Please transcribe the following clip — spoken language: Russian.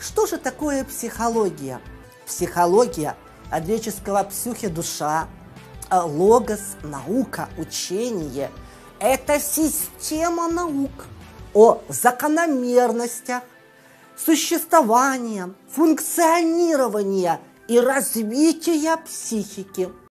Что же такое психология? Психология от греческого «псюхе» – душа, логос – наука, учение. Это система наук о закономерностях существования, функционирования и развития психики.